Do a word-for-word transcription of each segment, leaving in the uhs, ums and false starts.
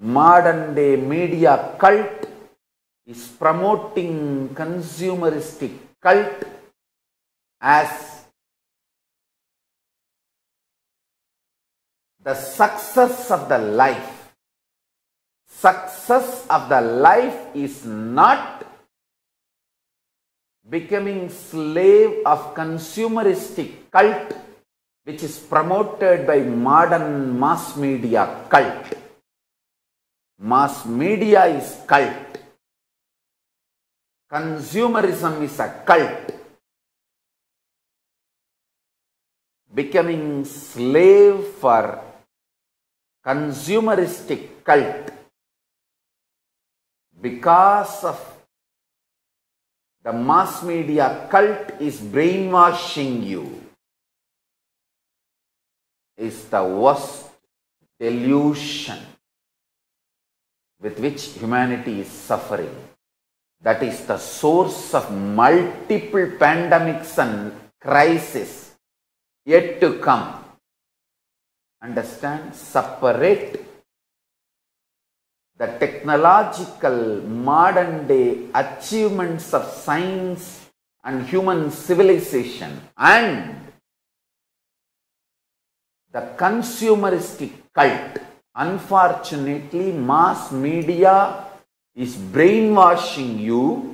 modern day media cult is promoting consumeristic cult as the success of the life. Success of the life is not becoming slave of consumeristic cult which is promoted by modern mass media cult. Mass media is cult. Consumerism is a cult. Becoming slave for consumeristic cult because of the mass media cult is brainwashing you is the worst delusion with which humanity is suffering. That is the source of multiple pandemics and crises yet to come. Understand? Separate the technological modern day achievements of science and human civilization and the consumeristic cult. Unfortunately, mass media is brainwashing you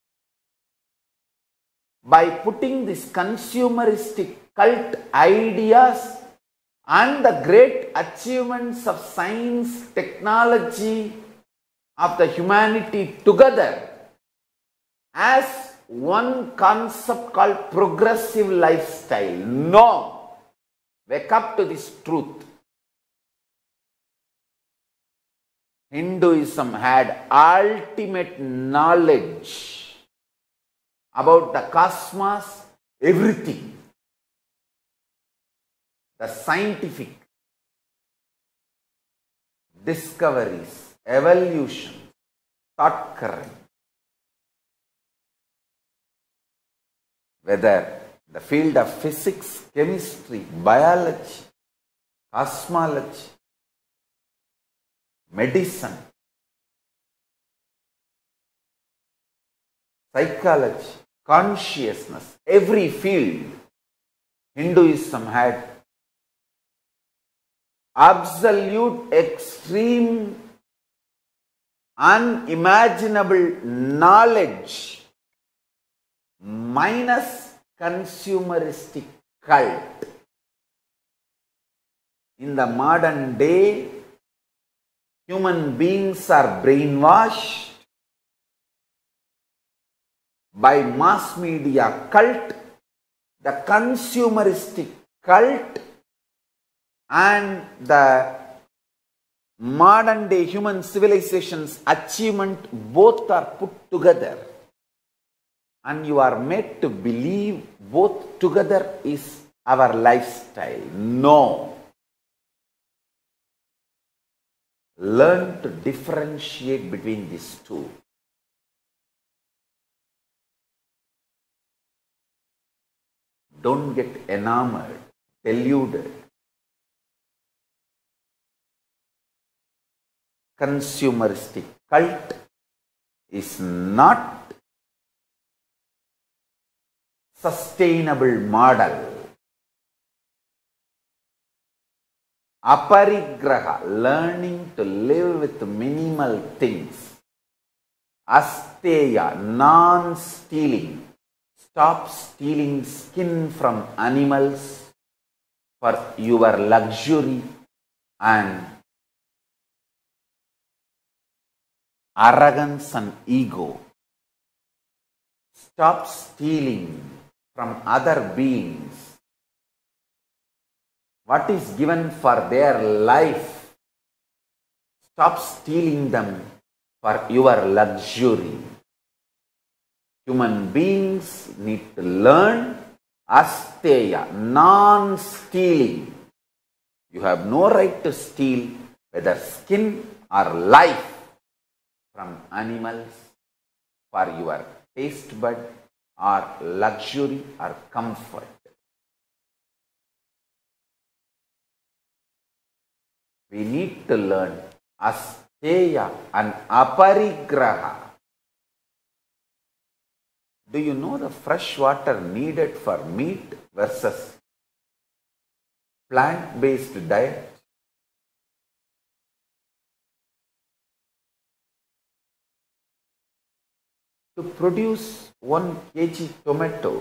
by putting these consumeristic cult ideas and the great achievements of science, technology of the humanity together as one concept called progressive lifestyle. No! Wake up to this truth. Hinduism had ultimate knowledge about the cosmos, everything. The scientific discoveries, evolution, thought current, whether the field of physics, chemistry, biology, cosmology, medicine, psychology, consciousness, every field, Hinduism had absolute, extreme, unimaginable knowledge minus consumeristic cult. In the modern day, human beings are brainwashed by mass media cult, the consumeristic cult, and the modern day human civilization's achievement. Both are put together and you are made to believe both together is our lifestyle. No. Learn to differentiate between these two. Don't get enamored, deluded. Consumeristic cult is not sustainable model. Aparigraha, learning to live with minimal things. Asteya, non-stealing. Stop stealing skin from animals for your luxury and arrogance and ego. Stop stealing from other beings what is given for their life. Stop stealing them for your luxury. Human beings need to learn asteya, non-stealing. You have no right to steal whether skin or life from animals for your taste bud or luxury or comfort. We need to learn asteya. Steya and aparigraha. Do you know the fresh water needed for meat versus plant-based diet? To produce one kilogram tomato,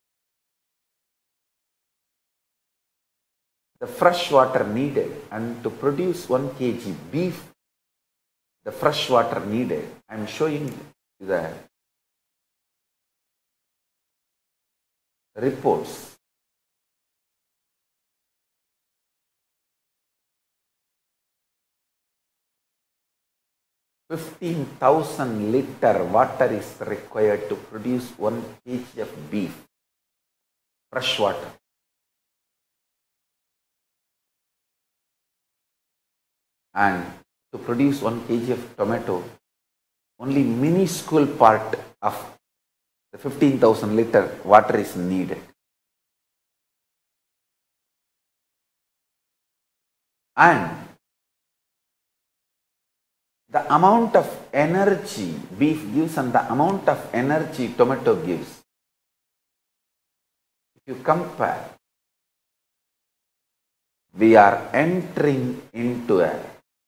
the fresh water needed, and to produce one kilogram beef, the fresh water needed. I am showing you the reports. fifteen thousand liter water is required to produce one kilogram of beef, fresh water. And to produce one kilogram of tomato, only minuscule part of the fifteen thousand liter water is needed. And the amount of energy beef gives and the amount of energy tomato gives, if you compare, we are entering into a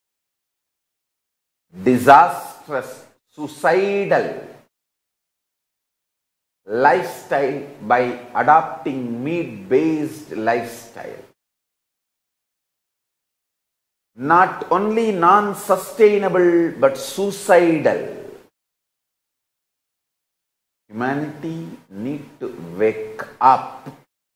disastrous, suicidal lifestyle by adopting meat-based lifestyle. Not only non-sustainable but suicidal. Humanity need to wake up.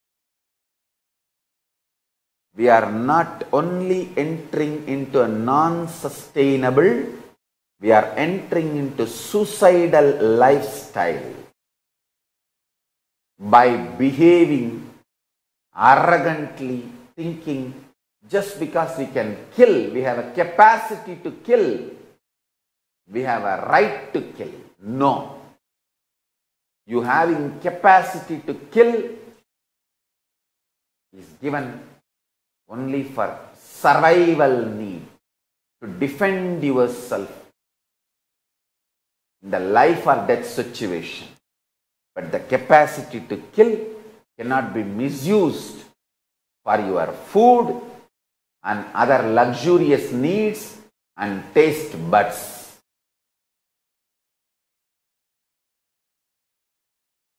We are not only entering into a non-sustainable, we are entering into suicidal lifestyle by behaving arrogantly, thinking just because we can kill, we have a capacity to kill, we have a right to kill. No. You having capacity to kill is given only for survival need, to defend yourself in the life or death situation. But the capacity to kill cannot be misused for your food and other luxurious needs and taste buds.